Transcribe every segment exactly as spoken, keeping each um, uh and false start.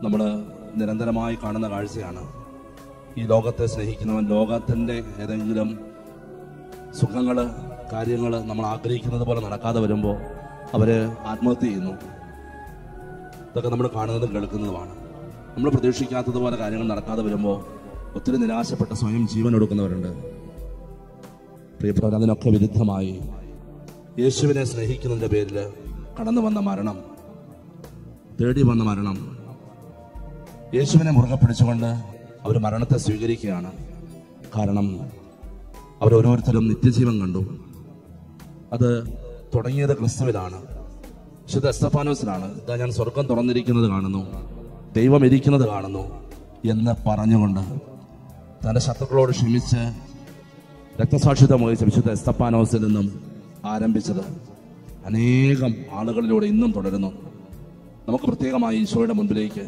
നമ്മൾ നിരന്തരമായി കാണുന്ന കാഴ്ചയാണ്. ഈ ലോകത്തെ സ്നേഹിക്കുന്നവൻ ലോകത്തിൻ്റെ ഏതെങ്കിലും സുഖങ്ങൾ, കാര്യങ്ങൾ നമ്മൾ ആഗ്രഹിക്കുന്നത് പോലെ നടക്കാതെ വരുമ്പോൾ അവർ ആത്മഹത്യ ചെയ്യുന്നു. ഇതൊക്കെ നമ്മൾ കാണുന്നതും കേൾക്കുന്നതുമാണ്. നമ്മൾ പ്രതീക്ഷിക്കാത്തതുപോലെ കാര്യങ്ങൾ നടക്കാതെ വരുമ്പോൾ ഒത്തിരി നിരാശപ്പെട്ട് സ്വയം ജീവൻ എടുക്കുന്നവരുണ്ട്. പ്രിയപ്പെട്ടവർ, അതിനൊക്കെ വിരുദ്ധമായി യേശുവിനെ സ്നേഹിക്കുന്നതിൻ്റെ പേരിൽ കടന്നു വന്ന മരണം, തേടി വന്ന മരണം, യേശുവിനെ മുറുകെ പിടിച്ചുകൊണ്ട് അവർ മരണത്തെ സ്വീകരിക്കുകയാണ്. കാരണം അവരോരോരുത്തരും നിത്യജീവൻ കണ്ടു. അത് തുടങ്ങിയത് ക്രിസ്തുവിലാണ്, വിശുദ്ധ എസ്തഫാനോസിലാണ്. ഇതാ ഞാൻ സ്വർഗം തുറന്നിരിക്കുന്നത് കാണുന്നു, ദൈവം ഇരിക്കുന്നത് കാണുന്നു എന്ന് പറഞ്ഞുകൊണ്ട് തൻ്റെ ശത്രുക്കളോട് ക്ഷമിച്ച് രക്തസാക്ഷിത്വം വഹിച്ച വിശുദ്ധ എസ്തഫാനോസിൽ നിന്നും ആരംഭിച്ചത് അനേകം ആളുകളിലൂടെ ഇന്നും തുടരുന്നു. നമുക്ക് പ്രത്യേകമായി ഈശോയുടെ മുൻപിലേക്ക്,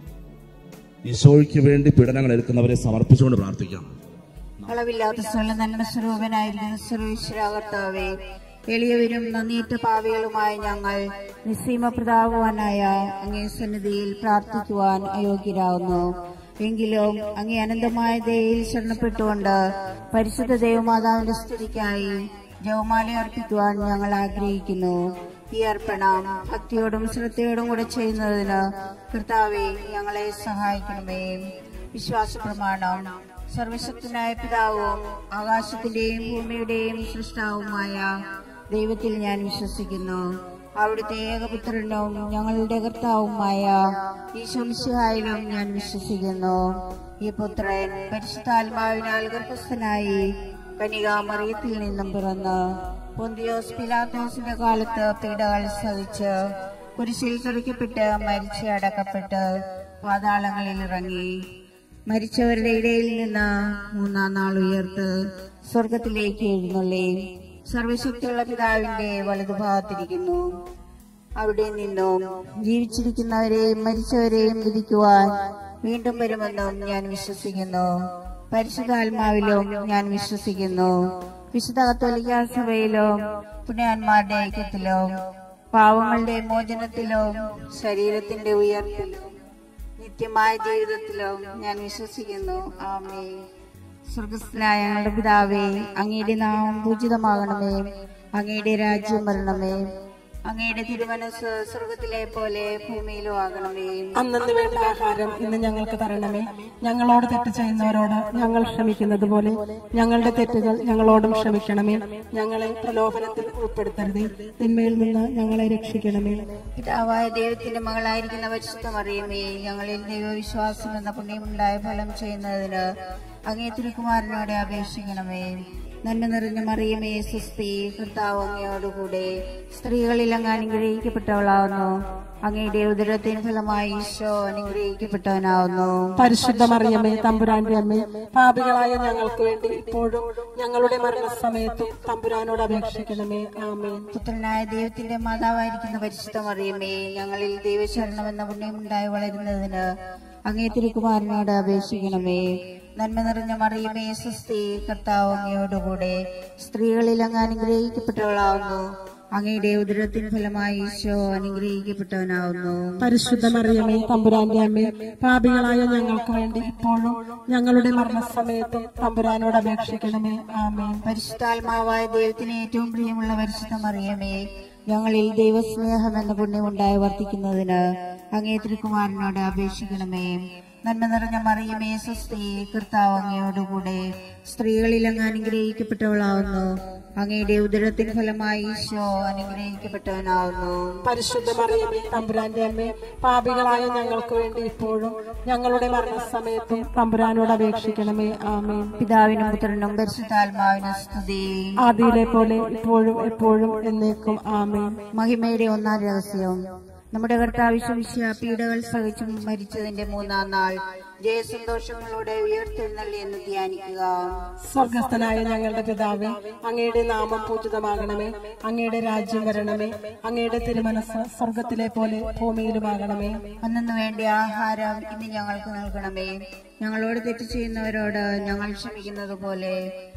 ഈശോയ്ക്ക് വേണ്ടി പീഡനങ്ങൾ എടുക്കുന്നവരെ സമർപ്പിച്ചുകൊണ്ട് പ്രാർത്ഥിക്കാം. അളവില്ലാത്ത സ്വല നന്മ സ്വരൂപനായിരിക്കുന്ന സർവീശ്വരാകർത്താവേ, എളിയവരും നന്ദിയേറ്റ പാവികളുമായ ഞങ്ങൾ നിസ്സീമ പ്രതാപവാനായ അങ്ങേ സന്നിധിയിൽ പ്രാർത്ഥിക്കുവാൻ അയോഗ്യരാകുന്നു. എങ്കിലും അങ്ങേ അനന്തമായ ദയയിൽ ശരണപ്പെട്ടുകൊണ്ട് പരിശുദ്ധ ദേവമാതാവിന്റെ സ്തുതിക്കായി ജപമാല അർപ്പിക്കുവാൻ ഞങ്ങൾ ആഗ്രഹിക്കുന്നു. ഈ അർപ്പണം ഭക്തിയോടും ശ്രദ്ധയോടും കൂടെ ചെയ്യുന്നതിന് കർത്താവേ ഞങ്ങളെ സഹായിക്കണമേ. വിശ്വാസ പ്രമാണം. സർവശക്തനായ പിതാവും ആകാശത്തിന്റെയും ഭൂമിയുടെയും സൃഷ്ടാവുമായ ദൈവത്തിൽ ഞാൻ വിശ്വസിക്കുന്നു. അവിടുത്തെ ഏകപുത്രനും ഞങ്ങളുടെ കർത്താവുമായ ഈശോ മിശിഹായിലും ഞാൻ വിശ്വസിക്കുന്നു. ഈ പുത്രൻ പരിശുദ്ധാത്മാവിനാൽ ഗർഭസ്ഥനായി കന്യകാമറിയത്തിൽ നിന്നും പിറന്ന് പൊന്തിയോസ് പിലാത്തോസിന്റെ കാലത്ത് പീഡകൾ സഹിച്ച് കുരിശിൽ തറയ്ക്കപ്പെട്ട് മരിച്ച് അടക്കപ്പെട്ട് പാതാളങ്ങളിൽ ഇറങ്ങി മരിച്ചവരുടെ ഇടയിൽ നിന്ന് മൂന്നാം നാൾ ഉയർത്ത് സ്വർഗത്തിലേക്ക് എഴുന്നള്ളി സർവശക്തിയുള്ള പിതാവിന്റെ വലതുഭാഗത്തിരിക്കുന്നു. അവിടെ നിന്നും ജീവിച്ചിരിക്കുന്നവരെയും മരിച്ചവരെയും വിധിക്കുവാൻ വീണ്ടും വരുമെന്നും ഞാൻ വിശ്വസിക്കുന്നു. പരിശുദ്ധാത്മാവിലും ഞാൻ വിശ്വസിക്കുന്നു. വിശുദ്ധ കത്തോലിക്കാ സഭയിലും പുണ്യാന്മാരുടെ ഐക്യത്തിലും പാവങ്ങളുടെ മോചനത്തിലും ശരീരത്തിന്റെ ഉയർപ്പിലും നിത്യമായ ജീവിതത്തിലും ഞാൻ വിശ്വസിക്കുന്നു. ആമേൻ. സ്വർഗസ്ഥനായ ഞങ്ങളുടെ പിതാവേ, അങ്ങയുടെ നാമം പൂജിതമാകണമേ. അങ്ങയുടെ രാജ്യം വരണമേ. അങ്ങയുടെ തിരുമനസ് സ്വർഗത്തിലെ പോലെ ഭൂമിയിലും ആകണമേ. അന്നു വേണ്ട ആഹാരം ഇന്ന് ഞങ്ങൾക്ക് തരണമേ. ഞങ്ങളോട് തെറ്റ് ചെയ്യുന്നവരോട് ഞങ്ങൾ ക്ഷമിക്കുന്നത് പോലെ ഞങ്ങളുടെ തെറ്റുകൾ ഞങ്ങളോടും ക്ഷമിക്കണമേ. ഞങ്ങളെ പ്രലോഭനത്തിൽ ഉൾപ്പെടുത്തരുതേ, തിന്മയിൽ നിന്ന് ഞങ്ങളെ രക്ഷിക്കണമേ. പിതാവായ ദൈവത്തിന്റെ മകളായിരിക്കുന്ന പരിശുദ്ധ മറിയമേ, ഞങ്ങളിൽ ദൈവവിശ്വാസം എന്ന പുണ്യമുണ്ടായ ഫലം ചെയ്യുന്നതിന് അങ്ങേ തിരുക്കുമാരനോടെ അപേക്ഷിക്കണമേ. നന്മ നിറഞ്ഞ മറിയമേ, സ്വസ്തി, കർത്താവ് അങ്ങയോടുകൂടെ സ്ത്രീകളിൽ അങ്ങ് അനുഗ്രഹിക്കപ്പെട്ടവളാവുന്നു. അങ്ങയുടെ ഉദരത്തിന് ഫലമായി ഈശോ അനുഗ്രഹിക്കപ്പെട്ടവനാവുന്നു. പരിശുദ്ധ മറിയമേ, തമ്പുരാന്റെ അമ്മേ, പാപികളായ ഞങ്ങൾക്ക് വേണ്ടി ഇപ്പോഴും ഞങ്ങളുടെ മരണസമയത്തും തമ്പുരാനോട് അപേക്ഷിക്കണമേ. ആമേൻ. പുത്രനായ ദൈവത്തിന്റെ മാതാവായിരിക്കുന്ന പരിശുദ്ധ മറിയമേ, ഞങ്ങളിൽ ദൈവശരണമെന്ന പുണ്യമുണ്ടായി വളരുന്നതിന് അങ്ങേ തിരുക്കുമാരനോട് അപേക്ഷിക്കണമേ. നന്മ നിറഞ്ഞ മറിയമേ, സ്വസ്തി, കർത്താവ് അങ്ങയോടുകൂടെ സ്ത്രീകളിൽ അങ്ങ് അനുഗ്രഹിക്കപ്പെട്ടവളാവുന്നു. അങ്ങയുടെ ഉദരത്തിന് ഫലമായി ഈശോ അനുഗ്രഹിക്കപ്പെട്ടവനാവുന്നു. പരിശുദ്ധ മറിയമേ, തമ്പുരാന്റെ അമ്മേ, പാപികളായ ഞങ്ങൾക്ക് വേണ്ടി ഇപ്പോഴും ഞങ്ങളുടെ മരണസമയത്തും തമ്പുരാനോട് അപേക്ഷിക്കണമേ. ആമേൻ. പരിശുദ്ധാത്മാവായ ദൈവത്തിന് ഏറ്റവും പ്രിയമുള്ള പരിശുദ്ധ മറിയമേ, ഞങ്ങളിൽ ദൈവസ്നേഹം എന്ന പുണ്യമുണ്ടായി വർദ്ധിക്കുന്നതിന് അങ്ങേ തിരുക്കുമാരനോട് അപേക്ഷിക്കണമേ. നന്മ നിറഞ്ഞ മറിയമേ, സ്വസ്തി, കർത്താവ് അങ്ങയോടുകൂടെ സ്ത്രീകളിൽ അങ്ങ് അനുഗ്രഹിക്കപ്പെട്ടവളാവുന്നു. അങ്ങയുടെ ഉദരത്തിന് ഫലമായി ഈശോ അനുഗ്രഹിക്കപ്പെട്ടവനാവുന്നു. പരിശുദ്ധ മറിയമേ, തമ്പുരാന്റെ അമ്മേ, പാപികളായ ഞങ്ങൾക്ക് വേണ്ടി ഇപ്പോഴും ഞങ്ങളുടെ മരണസമയത്തും തമ്പുരാനോട് അപേക്ഷിക്കണമേ. ആമേൻ. പിതാവിനും പുത്രനും പരിശുദ്ധാത്മാവിനും സ്തുതി. ആദിയിലെ പോലെ ഇപ്പോഴും എപ്പോഴും എന്നേക്കും. ആമേൻ. മഹിമയുടെ ഒന്നാം രഹസ്യം. നമ്മുടെ കർത്താവ് യേശുമിശിഹാ പീഡകൾ സഹിച്ചും മരിച്ചതിന്റെ മൂന്നാം നാൾ ജയസന്തോഷങ്ങളോടെ ഉയർത്തെഴുന്നള്ളി എന്ന് ധ്യാനിക്കുക. സ്വർഗസ്ഥനായ ഞങ്ങളുടെ പിതാവേ, അങ്ങയുടെ നാമം പൂജിതമാകണമേ. അങ്ങയുടെ രാജ്യം വരണമേ. അങ്ങയുടെ തിരുമനസ് സ്വർഗത്തിലെ പോലെ ഭൂമിയിലുമാകണമേ. അന്നു വേണ്ട ആഹാരം ഇന്ന് ഞങ്ങൾക്ക് നൽകണമേ. ഞങ്ങളോട് തെറ്റ് ചെയ്യുന്നവരോട് ഞങ്ങൾ ക്ഷമിക്കുന്നത് പോലെ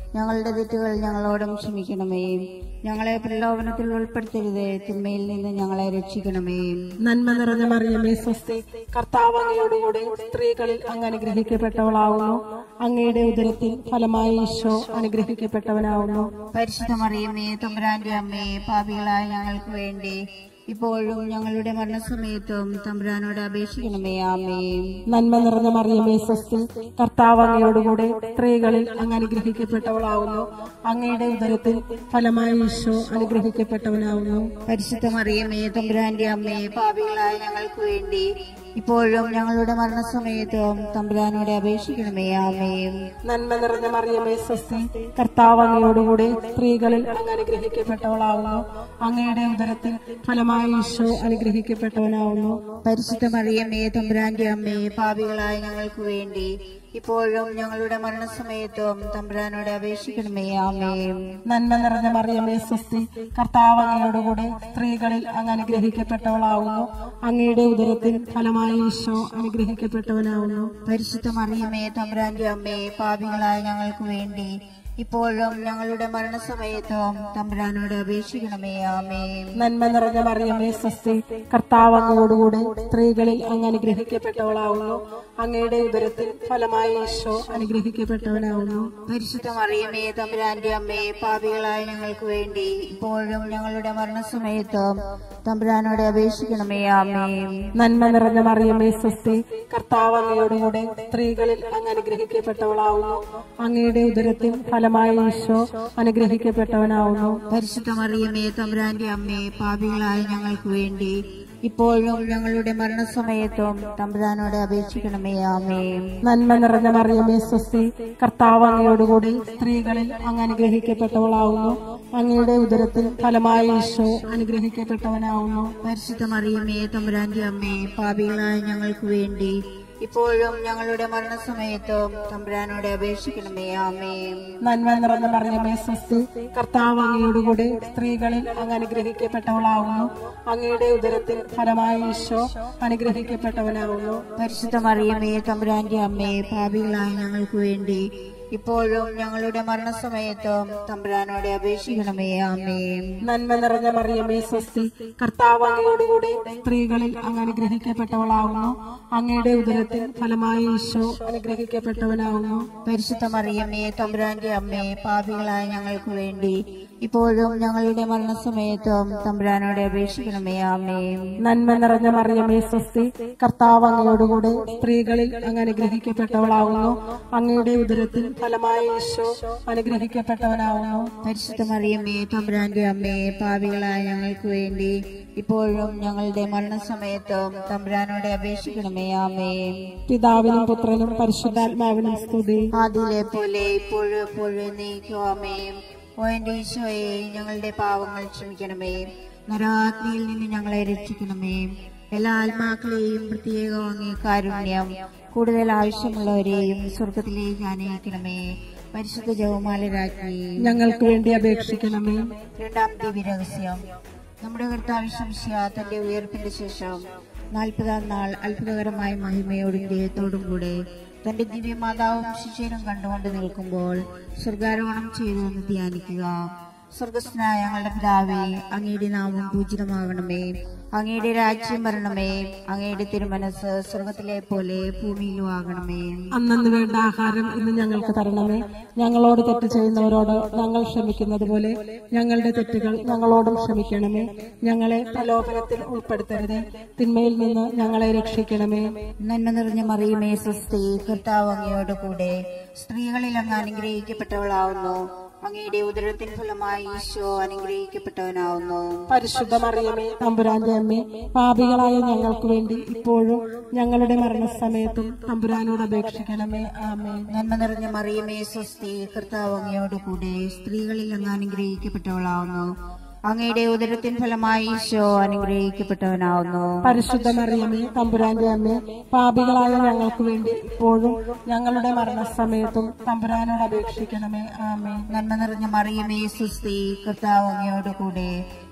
ഞങ്ങളുടെ തെറ്റുകൾ ഞങ്ങളോടും ക്ഷമിക്കണമേ. ഞങ്ങളെ പ്രലോഭനത്തിൽ ഉൾപ്പെടുത്തരുതേ, തിന്മയിൽ നിന്ന് ഞങ്ങളെ രക്ഷിക്കണമേ. നന്മ നിറഞ്ഞ മറിയമേ സ്വസ്തി, കർത്താവ് അങ്ങയോടുകൂടെ സ്ത്രീകളിൽ അങ്ങ് അനുഗ്രഹിക്കപ്പെട്ടവളാവുന്നു. അങ്ങയുടെ ഉദരത്തിൽ ഫലമായി ഈശോ അനുഗ്രഹിക്കപ്പെട്ടവനാവുന്നു. പരിശുദ്ധ മറിയമേ തമ്പുരാന്റെ അമ്മേ, പാപികളായ ഞങ്ങൾക്ക് വേണ്ടി ഇപ്പോഴും ഞങ്ങളുടെ മരണസമയത്തും തമ്പുരാനോട് അപേക്ഷിക്കണമേ. ആമേൻ. നന്മ നിറഞ്ഞ മറിയമേ സ്വസ്തി, കർത്താവ് അങ്ങയോടുകൂടെ സ്ത്രീകളിൽ അങ്ങ് അനുഗ്രഹിക്കപ്പെട്ടവളാവുന്നു. അങ്ങയുടെ ഉദരത്തിൽ ഫലമായി ഈശോ അനുഗ്രഹിക്കപ്പെട്ടവനാവുന്നു. പരിശുദ്ധ മറിയമേ തമ്പുരാന്റെ അമ്മേ, പാപികളായ ഞങ്ങൾക്ക് വേണ്ടി ഇപ്പോഴും ഞങ്ങളുടെ മരണസമയത്തും തമ്പുരാനോട് അപേക്ഷിക്കണമേ. ആമേൻ. നന്മ നിറഞ്ഞ മറിയമേ സ്വസ്തി, കർത്താവ് അങ്ങയോടുകൂടെ സ്ത്രീകളിൽ അങ്ങ് അനുഗ്രഹിക്കപ്പെട്ടവളാവുന്നു. അങ്ങയുടെ ഉദരത്തിൽ ഫലമായി ഈശോ അനുഗ്രഹിക്കപ്പെട്ടവനാവുന്നു. പരിശുദ്ധ മറിയമേ തമ്പുരാന്റെ അമ്മേ, പാപികളായ ഞങ്ങൾക്ക് വേണ്ടി ഇപ്പോഴും ഞങ്ങളുടെ മരണസമയത്തും തമ്പുരാനോട് അപേക്ഷിക്കണമേ. ആമേൻ. നന്മ നിറഞ്ഞ മറിയമേ സ്വസ്തി, കർത്താവ് അങ്ങയോടുകൂടെ സ്ത്രീകളിൽ അങ്ങ് അനുഗ്രഹിക്കപ്പെട്ടവളാവുന്നു. അങ്ങയുടെ ഉദരത്തിൽ ഫലമായി ഈശോ അനുഗ്രഹിക്കപ്പെട്ടവനാവുന്നു. പരിശുദ്ധ മറിയമേ തമ്പുരാന്റെ അമ്മേ, പാപികളായ ഞങ്ങൾക്ക് വേണ്ടി ഇപ്പോഴും ഞങ്ങളുടെ മരണസമയത്തും തമ്പുരാനോട് അപേക്ഷിക്കണമേ. ആമേൻ. നന്മ നിറഞ്ഞ മറിയമേ സ്വസ്തി, കർത്താവ് അങ്ങയോടുകൂടെ സ്ത്രീകളിൽ അങ്ങ് അനുഗ്രഹിക്കപ്പെട്ടവളാവുന്നു. അങ്ങയുടെ ഉദരത്തിൽ ഫലമായി ഈശോ അനുഗ്രഹിക്കപ്പെട്ടവനാവുന്നു. പരിശുദ്ധ മറിയമേ തമ്പുരാന്റെ അമ്മേ, പാപികളായ ഞങ്ങൾക്ക് വേണ്ടി ഇപ്പോഴും ഞങ്ങളുടെ മരണസമയത്തും തമ്പുരാനോട് അപേക്ഷിക്കണമേ. ആമേൻ. നന്മ നിറഞ്ഞ മറിയമേ സ്വസ്തി, കർത്താവ് അങ്ങയോടുകൂടെ സ്ത്രീകളിൽ അങ്ങ് അനുഗ്രഹിക്കപ്പെട്ടവളാവുന്നു. അങ്ങയുടെ ഉദരത്തിൽ ഫലമായി ഈശോ അനുഗ്രഹിക്കപ്പെട്ടവനാവുന്നു. പരിശുദ്ധ മറിയമേ തമ്പുരാന്റെ അമ്മേ, പാപികളായ ഞങ്ങൾക്ക് വേണ്ടി ഇപ്പോഴും ഞങ്ങളുടെ മരണസമയത്തും തമ്പുരാനോട് അപേക്ഷിക്കണമേ. ആമേൻ. നന്മ നിറഞ്ഞ മറിയമേ സ്വസ്തി, കർത്താവ് അങ്ങയോടുകൂടി സ്ത്രീകളിൽ അങ്ങ് അനുഗ്രഹിക്കപ്പെട്ടവളാവുന്നു. അങ്ങയുടെ ഉദരത്തിൽ ഫലമായി ഈശോ അനുഗ്രഹിക്കപ്പെട്ടവനാവുന്നു. പരിശുദ്ധ മറിയമേ തമ്പുരാന്റെ അമ്മേ, പാപികളായ ഞങ്ങൾക്ക് വേണ്ടി ഇപ്പോഴും ഞങ്ങളുടെ മരണസമയത്തും തമ്പുരാനോട് അപേക്ഷിക്കണമേ. ആമേൻ. നന്മ നിറഞ്ഞ മറിയമേ സ്വസ്തി, കർത്താവ് അങ്ങയോടുകൂടെ സ്ത്രീകളിൽ അങ്ങ് അനുഗ്രഹിക്കപ്പെട്ടവളാവുന്നു. അങ്ങയുടെ ഉദരത്തിൽ ഫലമായി ഈശോ അനുഗ്രഹിക്കപ്പെട്ടവനാവുന്നു. പരിശുദ്ധ മറിയമേ തമ്പുരാന്റെ അമ്മേ, പാപികളായ ഞങ്ങൾക്ക് വേണ്ടി ഇപ്പോഴും ഞങ്ങളുടെ മരണസമയത്തും തമ്പുരാനോട് അപേക്ഷിക്കണമേ. ആമേൻ. നന്മ നിറഞ്ഞ മറിയമേ സ്വസ്തി, കർത്താവ് അങ്ങയോടുകൂടെ സ്ത്രീകളിൽ അങ്ങ് അനുഗ്രഹിക്കപ്പെട്ടവളാവുന്നു. അങ്ങയുടെ ഉദരത്തിൽ ഫലമായി ഈശോ അനുഗ്രഹിക്കപ്പെട്ടവനാവുന്നു. പരിശുദ്ധ മറിയമേ തമ്പുരാന്റെ അമ്മേ, പാപികളായ ഞങ്ങൾക്ക് വേണ്ടി ഇപ്പോഴും ഞങ്ങളുടെ മരണസമയത്തും തമ്പുരാനോട് അപേക്ഷിക്കണമേ. ആമേൻ. നന്മ നിറഞ്ഞ മറിയമേ സ്വസ്തി, കർത്താവ് അങ്ങയോടുകൂടെ സ്ത്രീകളിൽ അങ്ങ് അനുഗ്രഹിക്കപ്പെട്ടവളാവുന്നു. അങ്ങയുടെ ഉദരത്തിൽ ഫലമായി ഈശോ അനുഗ്രഹിക്കപ്പെട്ടവനാവുന്നു. പരിശുദ്ധ മറിയമേ തമ്പുരാന്റെ അമ്മേ, പാപികളായ ഞങ്ങൾക്ക് വേണ്ടി ഇപ്പോഴും ഞങ്ങളുടെ മരണസമയത്തും തമ്പുരാനോട് അപേക്ഷിക്കണമേ. ആമേൻ. പിതാവിനും പുത്രനും പരിശുദ്ധാത്മാവിനും സ്തുതി. ആദിയിലെ പോലെ ഇപ്പോഴും എപ്പോഴും എന്നേക്കും. ആമേൻ. ഓ എന്റെ ഈശോയെ, ഞങ്ങളുടെ പാവങ്ങൾ ക്ഷമിക്കണമേ. നരാഗ്നിയിൽ നിന്ന് ഞങ്ങളെ രക്ഷിക്കണമേ. എല്ലാ ആത്മാക്കളെയും പ്രത്യേകം അങ്ങേ കാരുണ്യം കൂടുതൽ ആവശ്യമുള്ളവരെയും സ്വർഗത്തിലേക്ക് അനയിക്കണമേ. പരിശുദ്ധ ജപമാല രാജ്ഞി, ഞങ്ങൾക്ക് വേണ്ടി അപേക്ഷിക്കണമേ. രണ്ടാം ദിവ്യരഹസ്യം. നമ്മുടെ കർത്താവ് ശംസിയ തന്റെ ഉയർപ്പിന്റെ ശേഷം നാൽപ്പതാം നാൾ അത്ഭുതകരമായ മഹിമയോടും ജയത്തോടും കൂടെ തന്റെ ദിവ്യമാതാവും ശിഷ്യരും കണ്ടുകൊണ്ട് നിൽക്കുമ്പോൾ സ്വർഗാരോഹണം ചെയ്തു എന്ന് ധ്യാനിക്കുക. സ്വർഗസ്നായ ഞങ്ങളുടെ പിതാവേ, അങ്ങയുടെ നാമം പൂജിതമാകണമേ. അങ്ങയുടെ രാജ്യം വരണമേ. അങ്ങയുടെ തിരുമനസ് സ്വർഗത്തിലെ പോലെ ഭൂമിയിലും ആകണമേ. അന്നന്ന് വേണ്ട ആഹാരം ഇന്ന് ഞങ്ങൾക്ക് തരണമേ. ഞങ്ങളോട് തെറ്റ് ചെയ്യുന്നവരോട് ഞങ്ങൾ ക്ഷമിക്കുന്നത് പോലെ ഞങ്ങളുടെ തെറ്റുകൾ ഞങ്ങളോടും ക്ഷമിക്കണമേ. ഞങ്ങളെ പ്രലോഭനത്തിൽ ഉൾപ്പെടുത്തരുതേ, തിന്മയിൽ നിന്ന് ഞങ്ങളെ രക്ഷിക്കണമേ. നന്മ നിറഞ്ഞ മറിയമേ സ്വസ്തി, കർത്താവ് അങ്ങയോട് കൂടെ സ്ത്രീകളിൽ അങ്ങ് അനുഗ്രഹിക്കപ്പെട്ടവളാവുന്നു. അങ്ങയുടെ ഉദരത്തിൻ ഫലമായി ഈശോ അനുഗ്രഹിക്കപ്പെട്ടവനാവുന്നു. പരിശുദ്ധ മറിയമേ തമ്പുരാന്റെ അമ്മേ, പാപികളായ ഞങ്ങൾക്ക് വേണ്ടി ഇപ്പോഴും ഞങ്ങളുടെ മരണസമയത്തും തമ്പുരാനോട് അപേക്ഷിക്കണമേ. ആമേൻ. നന്മ നിറഞ്ഞ മറിയമേ സ്വസ്തി, കർത്താവ് അങ്ങയോട് കൂടെ സ്ത്രീകളിൽ അങ്ങ് അനുഗ്രഹിക്കപ്പെട്ടവളാവുന്നു. അങ്ങയുടെ ഉദരത്തിൻ ഫലമായി ഈശോ അനുഗ്രഹിക്കപ്പെട്ടവനാവുന്നു. പരിശുദ്ധ മറിയമേ തമ്പുരാന്റെ അമ്മേ, പാപികളായ ഞങ്ങൾക്ക് വേണ്ടി ഇപ്പോഴും ഞങ്ങളുടെ മരണസമയത്തും തമ്പുരാനോട് അപേക്ഷിക്കണമേ. ആമേൻ. നന്മ നിറഞ്ഞ മറിയമേ സ്വസ്തി, കർത്താവ് അങ്ങയോട് കൂടെ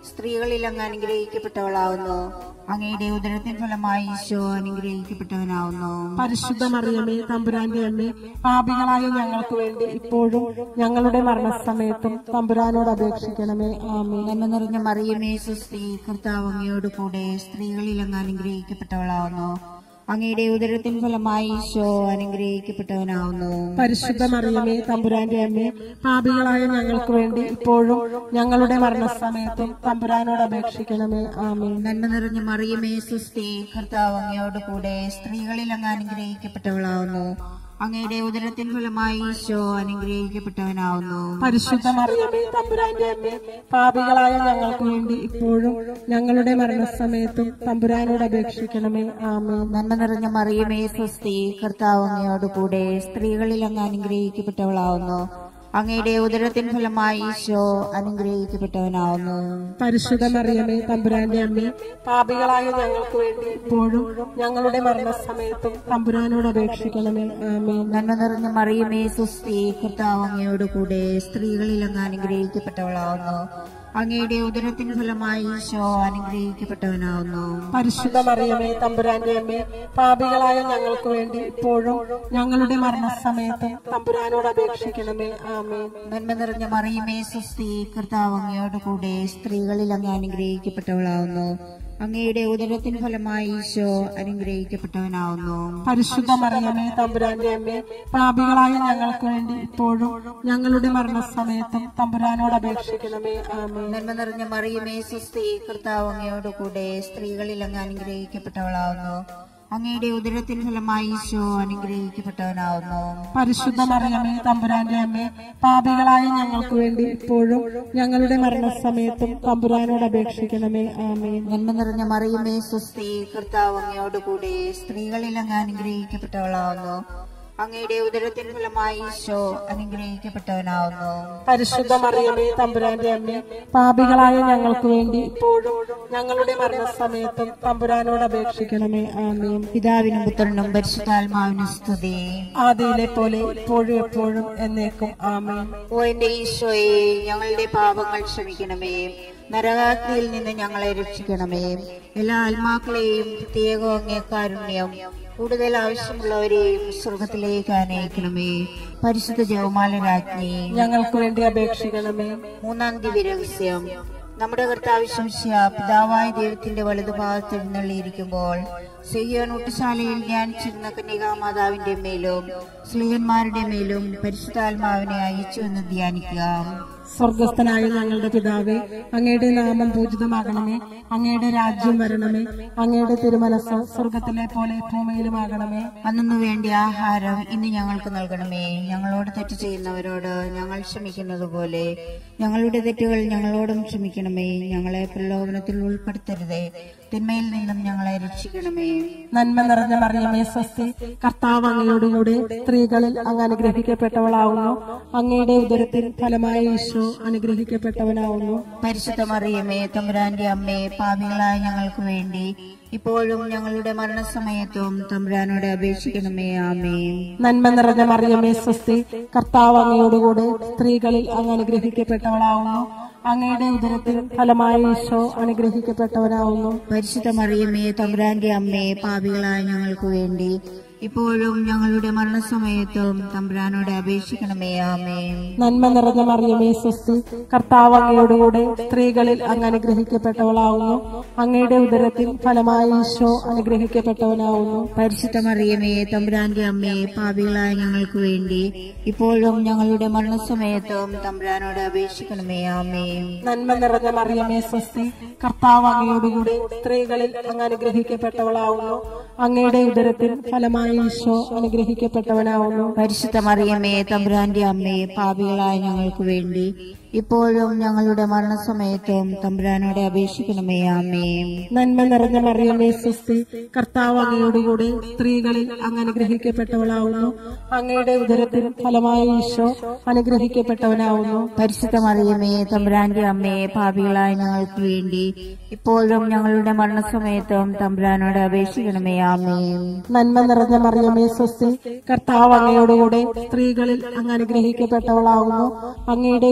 സ്ത്രീകളിൽ അങ്ങ് അനുഗ്രഹിക്കപ്പെട്ടവളാവുന്നു. അങ്ങയുടെ ഉദരത്തിൻ ഫലമായി ഈശോ അനുഗ്രഹിക്കപ്പെട്ടവനാവുന്നു. പരിശുദ്ധ മറിയമേ തമ്പുരാന്റെ അമ്മേ, പാപികളായ ഞങ്ങൾക്ക് വേണ്ടി ഇപ്പോഴും ഞങ്ങളുടെ മരണസമയത്തും തമ്പുരാനോട് അപേക്ഷിക്കണമേ. ആമേൻ. നന്മ നിറഞ്ഞ മറിയമേ സുസ്തി, കർത്താവ് അങ്ങയോട് കൂടെ സ്ത്രീകളിൽ അങ്ങ് അനുഗ്രഹിക്കപ്പെട്ടവളാവുന്നു. അങ്ങയുടെ ഉദരത്തിൻ ഫലമായി ഈശോ അനുഗ്രഹിക്കപ്പെട്ടവനാവുന്നു. പരിശുദ്ധ മറിയമേ തമ്പുരാന്റെ അമ്മേ, പാപികളായ ഞങ്ങൾക്ക് വേണ്ടി ഇപ്പോഴും ഞങ്ങളുടെ മരണസമയത്തും തമ്പുരാനോട് അപേക്ഷിക്കണമേ. ആമേൻ. നന്മ നിറഞ്ഞ മറിയമേ സുസ്തി, കർത്താവ് അങ്ങയോട് കൂടെ സ്ത്രീകളിൽ അങ്ങ് അനുഗ്രഹിക്കപ്പെട്ടവളാവുന്നു. അങ്ങയുടെ ഉദരത്തിൻ ഫലമായി ഈശോ അനുഗ്രഹിക്കപ്പെട്ടവനാവുന്നു. പരിശുദ്ധ മറിയമേ തമ്പുരാന്റെ അമ്മേ, പാപികളായ ഞങ്ങൾക്ക് വേണ്ടി ഇപ്പോഴും ഞങ്ങളുടെ മരണസമയത്തും തമ്പുരാനോട് അപേക്ഷിക്കണമേ. ആമേൻ. നന്മ നിറഞ്ഞ മറിയമേ സ്വസ്തി, കർത്താവ് അങ്ങയോട് കൂടെ സ്ത്രീകളിൽ അങ്ങ് അനുഗ്രഹിക്കപ്പെട്ടവളാവുന്നു. അങ്ങയുടെ ഉദരത്തിൻ ഫലമായി ഈശോ അനുഗ്രഹിക്കപ്പെട്ടവനാവുന്നു. പരിശുദ്ധ മറിയമേ തമ്പുരാന്റെ അമ്മേ, പാപികളായ ഞങ്ങൾക്ക് വേണ്ടി ഇപ്പോഴും ഞങ്ങളുടെ മരണസമയത്തും തമ്പുരാനോട് അപേക്ഷിക്കണമേ. ആമേൻ. നന്മ നിറഞ്ഞ മറിയമേ സുസ്തി, കർത്താവ് അങ്ങയോട് കൂടെ സ്ത്രീകളിൽ അങ്ങ് അനുഗ്രഹിക്കപ്പെട്ടവളാവുന്നു. അങ്ങയുടെ ഉദരത്തിൻ ഫലമായി ഈശോ അനുഗ്രഹിക്കപ്പെട്ടവനാവുന്നു. പരിശുദ്ധ മറിയമേ തമ്പുരാന്റെ അമ്മേ, പാപികളായ ഞങ്ങൾക്ക് വേണ്ടി ഇപ്പോഴും ഞങ്ങളുടെ മരണസമയത്തും തമ്പുരാനോട് അപേക്ഷിക്കണമേ. ആമേൻ. നന്മ നിറഞ്ഞ മറിയമേ സുസ്തി, കർത്താവ് അങ്ങയോട് കൂടെ സ്ത്രീകളിൽ അങ്ങ് അനുഗ്രഹിക്കപ്പെട്ടവളാവുന്നു. അങ്ങയുടെ ഉദരത്തിൻ ഫലമായി ഈശോ അനുഗ്രഹിക്കപ്പെട്ടവനാവുന്നു. പരിശുദ്ധ മറിയമേ തമ്പുരാന്റെ അമ്മേ, പാപികളായ ഞങ്ങൾക്ക് വേണ്ടി ഇപ്പോഴും ഞങ്ങളുടെ മരണസമയത്തും തമ്പുരാനോട് അപേക്ഷിക്കണമേ. ആമേൻ. നന്മ നിറഞ്ഞ മറിയമേ സുസ്തി, കർത്താവ് അങ്ങയോട് കൂടെ സ്ത്രീകളിൽ അങ്ങ് അനുഗ്രഹിക്കപ്പെട്ടവളാവുന്നു. അങ്ങയുടെ ഉദരത്തിൻ ഫലമായി ഈശോ അനുഗ്രഹിക്കപ്പെട്ടവനാവുന്നു. പരിശുദ്ധ മറിയമേ തമ്പുരാന്റെ അമ്മേ, പാപികളായ ഞങ്ങൾക്ക് വേണ്ടി ഇപ്പോഴും ഞങ്ങളുടെ മരണസമയത്തും തമ്പുരാനോട് അപേക്ഷിക്കണമേ. ആമേൻ. നന്മ നിറഞ്ഞ മറിയമേ സുസ്തി, കർത്താവ് അങ്ങയോട് കൂടെ സ്ത്രീകളിൽ അങ്ങ് അനുഗ്രഹിക്കപ്പെട്ടവളാവുന്നു. അങ്ങയുടെ ഉദരത്തിൻ ഫലമായി ഈശോ അനുഗ്രഹിക്കപ്പെട്ടവനാവുന്നു. പരിശുദ്ധ മറിയമേ തമ്പുരാന്റെ അമ്മേ, പാപികളായ ഞങ്ങൾക്ക് വേണ്ടി ഇപ്പോഴും ഞങ്ങളുടെ മരണസമയത്തും തമ്പുരാനോട് അപേക്ഷിക്കണമേ. ആമേൻ. പിതാവിനും പുത്രനും പരിശുദ്ധാത്മാവിനും സ്തുതി. ആദിയിലെ പോലെ ഇപ്പോഴും എപ്പോഴും എന്നേക്കും. ആമേൻ. ഓ എന്റെ ഈശോയെ, ഞങ്ങളുടെ പാപങ്ങൾ ക്ഷമിക്കണമേ. നരകാഗ്നിയിൽ നിന്ന് ഞങ്ങളെ രക്ഷിക്കണമേ. എല്ലാ ആത്മാക്കളെയും പ്രത്യേകം അങ്ങേ കാരുണ്യം കൂടുതൽ ആവശ്യമുള്ളവരെയും സ്വർഗത്തിലേക്ക് അനയിക്കണമേ. പരിശുദ്ധ ജപമാല രാജ്ഞി, ഞങ്ങൾക്ക് വേണ്ടി അപേക്ഷിക്കണമേ. മൂന്നാം ദിവ്യരഹസ്യം. നമ്മുടെ കർത്താവ് ശംശിയ പിതാവായ ദൈവത്തിന്റെ വലതുഭാഗത്ത് എഴുന്നള്ളിയിരിക്കുമ്പോൾ സിഹിയോൻ ഊട്ടുശാലയിൽ ധ്യാനിച്ചിരുന്ന കന്യകാമാതാവിന്റെ മേലും സ്ലീഹന്മാരുടെ മേലും പരിശുദ്ധാത്മാവിനെ അയച്ചു എന്ന് ധ്യാനിക്കുക. സ്വർഗസ്ഥനായ ഞങ്ങളുടെ പിതാവേ, അങ്ങയുടെ നാമം പൂജിതമാകണമേ. അങ്ങയുടെ രാജ്യം വരണമേ. അങ്ങയുടെ തിരുമനസ് സ്വർഗത്തിലെ പോലെ ഭൂമിയിലുമാകണമേ. അന്നു വേണ്ടി ആഹാരം ഇന്ന് ഞങ്ങൾക്ക് നൽകണമേ. ഞങ്ങളോട് തെറ്റ് ചെയ്യുന്നവരോട് ഞങ്ങൾ ക്ഷമിക്കുന്നത് പോലെ ഞങ്ങളുടെ തെറ്റുകൾ ഞങ്ങളോടും ക്ഷമിക്കണമേ. ഞങ്ങളെ പ്രലോഭനത്തിൽ ഉൾപ്പെടുത്തരുതേ, തിന്മയിൽ നിന്നും ഞങ്ങളെ രക്ഷിക്കണമേ. നന്മ നിറഞ്ഞ മറിയമേ സ്വസ്തി, കർത്താവ് അങ്ങയോടുകൂടെ സ്ത്രീകളിൽ അങ്ങ് അനുഗ്രഹിക്കപ്പെട്ടവളാവുന്നു. അങ്ങയുടെ ഉദരത്തിൽ ഫലമായ ഈശോ അനുഗ്രഹിക്കപ്പെട്ടവനാവുന്നു. പരിശുദ്ധ മറിയമേ തമ്പുരാന്റെ അമ്മേ, പാപികളായ ഞങ്ങൾക്ക് വേണ്ടി ഇപ്പോഴും ഞങ്ങളുടെ മരണസമയത്തും തമ്പുരാനോട് അപേക്ഷിക്കണമേ. ആമേൻ. നന്മ നിറഞ്ഞ മറിയമേ സ്വസ്തി, കർത്താവ് അങ്ങയോടുകൂടെ സ്ത്രീകളിൽ അങ്ങ് അനുഗ്രഹിക്കപ്പെട്ടവളാവുന്നു. അങ്ങയുടെ ഉദരത്തിൽ ഫലമായ ഈശോ അനുഗ്രഹിക്കപ്പെട്ടവനാവുന്നു. പരിശുദ്ധ മറിയമേ തമ്പുരാന്റെ അമ്മേ, പാപികളായ ഞങ്ങൾക്ക് വേണ്ടി ഇപ്പോഴും ഞങ്ങളുടെ മരണസമയത്തും തമ്പുരാനോട് അപേക്ഷിക്കണമേ. ആമേൻ. നന്മ നിറഞ്ഞ മറിയമേ സ്വസ്തി, കർത്താവ് അങ്ങയോടുകൂടെ സ്ത്രീകളിൽ അങ്ങ് അനുഗ്രഹിക്കപ്പെട്ടവളാവുന്നു. അങ്ങയുടെ ഉദരത്തിൽ ഫലമായ ഈശോ അനുഗ്രഹിക്കപ്പെട്ടവനാവുന്നു. പരിശുദ്ധ മറിയമേ തമ്പുരാന്റെ അമ്മേ, പാപികളായ ഞങ്ങൾക്ക് വേണ്ടി ഇപ്പോഴും ഞങ്ങളുടെ മരണസമയത്തും തമ്പുരാനോട് അപേക്ഷിക്കണമേ. ആമേൻ. നന്മ നിറഞ്ഞ മറിയമേ സ്വസ്തി, കർത്താവ് അങ്ങയോടുകൂടെ സ്ത്രീകളിൽ അങ്ങ് അനുഗ്രഹിക്കപ്പെട്ടവളാവുന്നു. അങ്ങയുടെ ഉദരത്തിൽ ഫലമായ ഈശോ അനുഗ്രഹിക്കപ്പെട്ടവനാവുന്നു. പരിശുദ്ധ മറിയമേ തമ്പുരാന്റെ അമ്മേ, പാപികളായ ഞങ്ങൾക്ക് വേണ്ടി ഇപ്പോഴും ഞങ്ങളുടെ മരണസമയത്തും തമ്പുരാനോട് അപേക്ഷിക്കണമേ. ആമേൻ. നന്മ നിറഞ്ഞ മറിയമേ സ്വസ്തി, കർത്താവ് അങ്ങയോടുകൂടെ സ്ത്രീകളിൽ അങ്ങ് അനുഗ്രഹിക്കപ്പെട്ടവളാവുന്നു. അങ്ങയുടെ ഉദരത്തിൽ ഫലമായ ഈശോ അനുഗ്രഹിക്കപ്പെട്ടവനാവുന്നു. പരിശുദ്ധ മറിയമേ തമ്പുരാന്റെ അമ്മേ, പാപികളായ ഞങ്ങൾക്ക് വേണ്ടി ഇപ്പോഴും ഞങ്ങളുടെ മരണസമയത്തും തമ്പുരാനോട് അപേക്ഷിക്കണമേ. ആമേൻ. നന്മ നിറഞ്ഞ മറിയമേ സ്വസ്തി, കർത്താവ് അങ്ങയോടുകൂടെ സ്ത്രീകളിൽ അങ്ങ് അനുഗ്രഹിക്കപ്പെട്ടവളാവുന്നു. അങ്ങയുടെ ഉദരത്തിൽ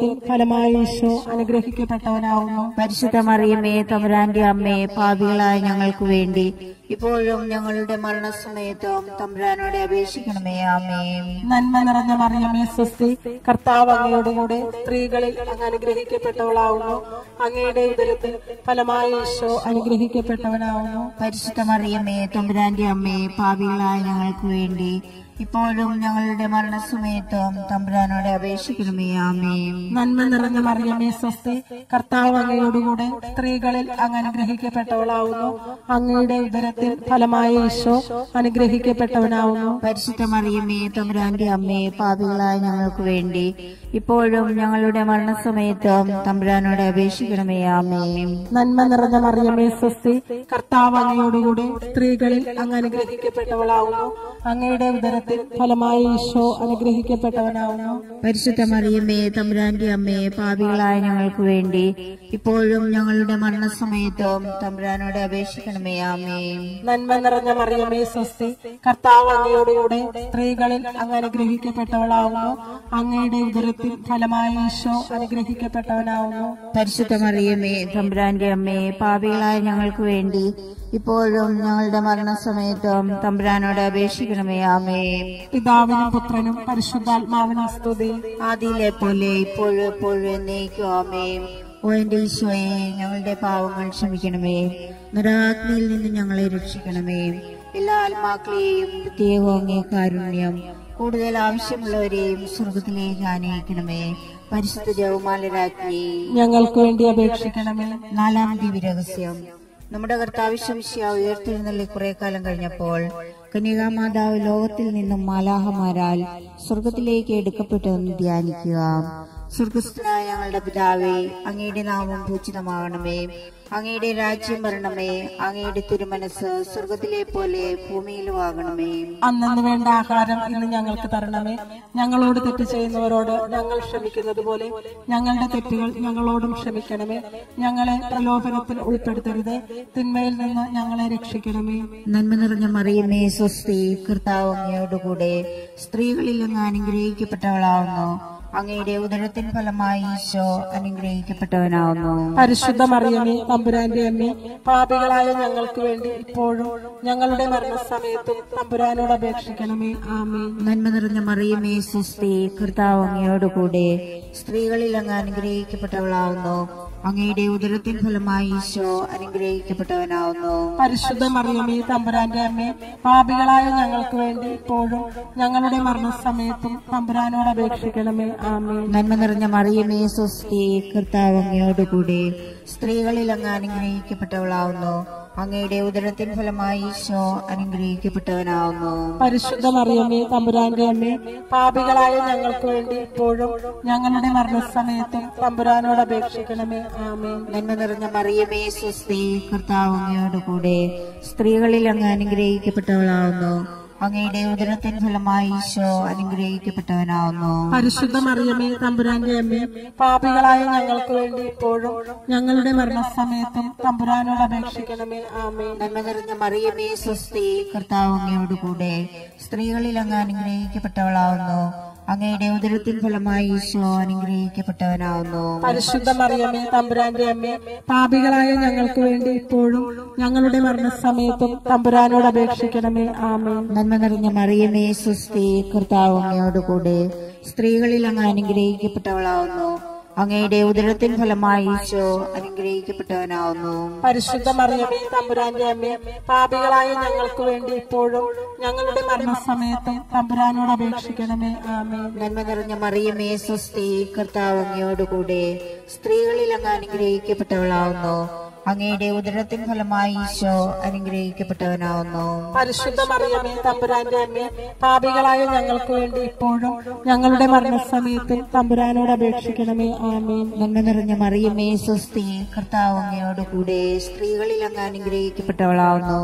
ഉദരത്തിൻ ഫലമായ ഈശോ അനുഗ്രഹിക്കപ്പെട്ടവനാവുന്നു. പരിശുദ്ധ മറിയമേ തമ്പുരാന്റെ അമ്മേ, പാപികളായ ഞങ്ങൾക്ക് വേണ്ടി ഇപ്പോഴും ഞങ്ങളുടെ മരണസമയത്തും തമ്പുരാനോട് അപേക്ഷിക്കണമേ. ആമേൻ. നന്മ നിറഞ്ഞ മറിയമേ സ്വസ്തി, കർത്താവ് അങ്ങയോട് കൂടെ സ്ത്രീകളിൽ അങ്ങ് അനുഗ്രഹിക്കപ്പെട്ടവളാവുന്നു. അങ്ങയുടെ ഉദരത്തിൽ ഫലമായ ഈശോ അനുഗ്രഹിക്കപ്പെട്ടവനാവുന്നു. പരിശുദ്ധ മറിയമേ തമ്പുരാന്റെ അമ്മേ, പാപികളായ ഞങ്ങൾക്ക് വേണ്ടി ഇപ്പോഴും ഞങ്ങളുടെ മരണസമയത്തും തമ്പുരാനോട് അപേക്ഷിക്കണമേ. ആമേൻ. നന്മ നിറഞ്ഞ മറിയമേ സ്വസ്തി, കർത്താവ് അങ്ങയോടുകൂടെ സ്ത്രീകളിൽ അങ്ങ് അനുഗ്രഹിക്കപ്പെട്ടവളാവുന്നു. അങ്ങയുടെ ഉദരത്തിൽ ഫലമായ ഈശോ അനുഗ്രഹിക്കപ്പെട്ടവനാവുന്നു. പരിശുദ്ധ മറിയമേ തമ്പുരാന്റെ അമ്മേ, പാപികളായ ഞങ്ങൾക്ക് വേണ്ടി ഇപ്പോഴും ഞങ്ങളുടെ മരണസമയത്തും തമ്പുരാനോട് അപേക്ഷിക്കണമേ. ആമേൻ. നന്മ നിറഞ്ഞ മറിയമേ സ്വസ്തി, കർത്താവ് അങ്ങയോടുകൂടെ സ്ത്രീകളിൽ അങ്ങ് അനുഗ്രഹിക്കപ്പെട്ടവളാവുന്നു. അങ്ങയുടെ ഉദരത്തിൽ ഫലമായ ഈശോ അനുഗ്രഹിക്കപ്പെട്ടവനാവുന്നു. പരിശുദ്ധ മറിയമേ തമ്പുരാന്റെ അമ്മേ, പാപികളായ ഞങ്ങൾക്ക് വേണ്ടി ഇപ്പോഴും ഞങ്ങളുടെ മരണസമയത്തും തമ്പുരാനോട് അപേക്ഷിക്കണമേ. ആമേൻ. നന്മ നിറഞ്ഞ മറിയമേ സ്വസ്തി, കർത്താവ് അങ്ങയോടുകൂടെ സ്ത്രീകളിൽ അങ്ങ് അനുഗ്രഹിക്കപ്പെട്ടവളാവുന്നു. അങ്ങയുടെ ഉദരത്തിൽ ഫലമായ ഈശോ അനുഗ്രഹിക്കപ്പെട്ടവനാവുന്നു. പരിശുദ്ധ മറിയമേ തമ്പുരാന്റെ അമ്മേ, പാപികളായ ഞങ്ങൾക്ക് വേണ്ടി ഇപ്പോഴും ഞങ്ങളുടെ മരണസമയത്തും തമ്പുരാനോട് അപേക്ഷിക്കണമേ. ആമേൻ. പിതാവിനും പുത്രനും പരിശുദ്ധാത്മാവിനും സ്തുതി. ആദിയിലെ പോലെ ഇപ്പോഴും എപ്പോഴും എന്നേക്കും. ആമേൻ. ഓ എന്റെ ഈശോയെ, ഞങ്ങളുടെ പാവങ്ങൾ ക്ഷമിക്കണമേ. നരകാഗ്നിയിൽ നിന്ന് ഞങ്ങളെ രക്ഷിക്കണമേ. എല്ലാ ആത്മാക്കളെയും പ്രത്യേകം അങ്ങേ കാരുണ്യം കൂടുതൽ ആവശ്യമുള്ളവരെയും സ്വർഗത്തിലേക്ക് ആനയിക്കണമേ. പരിശുദ്ധ ജപമാല രാജ്ഞി, ഞങ്ങൾക്ക് വേണ്ടി അപേക്ഷിക്കണമേ. നാലാം ദിവ്യരഹസ്യം. നമ്മുടെ കർത്താവ് ശംശിയ ഉയർത്തെഴുന്നള്ളി കുറെ കാലം കഴിഞ്ഞപ്പോൾ കന്യകാമാതാവ് ലോകത്തിൽ നിന്നും മാലാഹമാരാൽ സ്വർഗത്തിലേക്ക് എടുക്കപ്പെട്ടതെന്ന് ധ്യാനിക്കുക. സ്വർഗസ്ഥനായ ഞങ്ങളുടെ പിതാവേ, അങ്ങയുടെ നാമം പൂജിതമാകണമേ. അങ്ങയുടെ രാജ്യം വരണമേ. അങ്ങയുടെ തിരുമനസ് സ്വർഗത്തിലെ പോലെ ഭൂമിയിലും ആകണമേ. അന്നു വേണ്ട ആഹാരം ഇന്ന് ഞങ്ങൾക്ക് തരണമേ. ഞങ്ങളോട് തെറ്റ് ചെയ്യുന്നവരോട് ഞങ്ങൾ ക്ഷമിക്കുന്നത് പോലെ ഞങ്ങളുടെ തെറ്റുകൾ ഞങ്ങളോടും ക്ഷമിക്കണമേ. ഞങ്ങളെ പ്രലോഭനത്തിൽ ഉൾപ്പെടുത്തരുത്, തിന്മയിൽ നിന്ന് ഞങ്ങളെ രക്ഷിക്കണമേ. നന്മ നിറഞ്ഞ മറിയമേ സ്വസ്തി, കർത്താവ് അങ്ങയോടുകൂടെ സ്ത്രീകളിൽ അങ്ങ് അനുഗ്രഹിക്കപ്പെട്ടവളാവുന്നു. അങ്ങയുടെ ഉദരത്തിൻ ഫലമായി ഈശോ അനുഗ്രഹിക്കപ്പെട്ടവനാവുന്നു. പരിശുദ്ധ മറിയമേ തമ്പുരാന്റെ അമ്മേ, പാപികളായ ഞങ്ങൾക്ക് വേണ്ടി ഇപ്പോഴും ഞങ്ങളുടെ മരണസമയത്തും തമ്പുരാനോട് അപേക്ഷിക്കണമേ. ആമേൻ. നന്മ നിറഞ്ഞ മറിയമേ സ്വസ്തി, കർത്താവ് അങ്ങയോടുകൂടെ സ്ത്രീകളിൽ അങ്ങ് അനുഗ്രഹിക്കപ്പെട്ടവളാവുന്നു. അങ്ങയുടെ ഉദരത്തിൻ ഫലമായി ഈശോ അനുഗ്രഹിക്കപ്പെട്ടവനാവുന്നു. പരിശുദ്ധ മറിയമേ തമ്പുരാന്റെ അമ്മേ, പാപികളായ ഞങ്ങൾക്ക് വേണ്ടി ഇപ്പോഴും ഞങ്ങളുടെ മരണസമയത്തും തമ്പുരാനോട് അപേക്ഷിക്കണമേ. ആമേൻ. നന്മ നിറഞ്ഞ മറിയമേ സ്വസ്തി, കർത്താവ് അങ്ങയോടുകൂടെ സ്ത്രീകളിൽ അങ്ങ് അനുഗ്രഹിക്കപ്പെട്ടവളാവുന്നു. അങ്ങയുടെ ഉദരത്തിൻ ഫലമായി ഈശോ അനുഗ്രഹിക്കപ്പെട്ടവനാവുന്നു. പരിശുദ്ധ മറിയമേ തമ്പുരാന്റെ അമ്മേ, പാപികളായ ഞങ്ങൾക്ക് വേണ്ടി ഇപ്പോഴും ഞങ്ങളുടെ മരണസമയത്തും തമ്പുരാനോട് അപേക്ഷിക്കണമേ. ആമേൻ. നന്മ നിറഞ്ഞ മറിയമേ സ്വസ്തി, കർത്താവ് അങ്ങയോടുകൂടെ സ്ത്രീകളിൽ അങ്ങ് അനുഗ്രഹിക്കപ്പെട്ടവളാവുന്നു. അങ്ങയുടെ ഉദരത്തിൻ ഫലമായി ഈശോ അനുഗ്രഹിക്കപ്പെട്ടവനാവുന്നു. പരിശുദ്ധ മറിയമേ തമ്പുരാന്റെ അമ്മേ, പാപികളായ ഞങ്ങൾക്ക് വേണ്ടി ഇപ്പോഴും ഞങ്ങളുടെ മരണസമയത്തും തമ്പുരാനോട് അപേക്ഷിക്കണമേ. ആമേൻ. നന്മ നിറഞ്ഞ മറിയമേ സ്വസ്തി, കർത്താവ് അങ്ങയോടുകൂടെ സ്ത്രീകളിൽ അങ്ങ് അനുഗ്രഹിക്കപ്പെട്ടവളാവുന്നു. അങ്ങയുടെ ഉദരത്തിൻ ഫലമായി ഈശോ അനുഗ്രഹിക്കപ്പെട്ടവനാവുന്നു. പരിശുദ്ധ മറിയമേ തമ്പുരാന്റെ അമ്മേ, പാപികളായ ഞങ്ങൾക്ക് വേണ്ടി ഇപ്പോഴും ഞങ്ങളുടെ മരണസമയത്തും തമ്പുരാനോട് അപേക്ഷിക്കണമേ. ആമേൻ. നന്മ നിറഞ്ഞ മറിയമേ സ്വസ്തി, കർത്താവ് അങ്ങയോടുകൂടെ സ്ത്രീകളിൽ അങ്ങ് അനുഗ്രഹിക്കപ്പെട്ടവളാവുന്നു. അങ്ങയുടെ ഉദരത്തിൻ ഫലമായി ഈശോ അനുഗ്രഹിക്കപ്പെട്ടവനാവുന്നു. പരിശുദ്ധ മറിയമേ തമ്പുരാന്റെ അമ്മേ, പാപികളായ ഞങ്ങൾക്ക് വേണ്ടി ഇപ്പോഴും ഞങ്ങളുടെ മരണസമയത്തും തമ്പുരാനോട് അപേക്ഷിക്കണമേ. ആമേൻ. നന്മ നിറഞ്ഞ മറിയമേ സ്വസ്തി, കർത്താവ് അങ്ങയോടുകൂടെ സ്ത്രീകളിൽ അങ്ങ് അനുഗ്രഹിക്കപ്പെട്ടവളാവുന്നു. അങ്ങയുടെ ഉദരത്തിൻ ഫലമായി ഈശോ അനുഗ്രഹിക്കപ്പെട്ടവനാവുന്നു. പരിശുദ്ധ മറിയമേ തമ്പുരാന്റെ അമ്മേ, പാപികളായ ഞങ്ങൾക്ക് വേണ്ടി ഇപ്പോഴും ഞങ്ങളുടെ മരണസമയത്തും തമ്പുരാനോട് അപേക്ഷിക്കണമേ. ആമേൻ. നന്മ നിറഞ്ഞ മറിയമേ സ്വസ്തി, കർത്താവ് അങ്ങയോടുകൂടെ സ്ത്രീകളിൽ അങ്ങ് അനുഗ്രഹിക്കപ്പെട്ടവളാവുന്നു.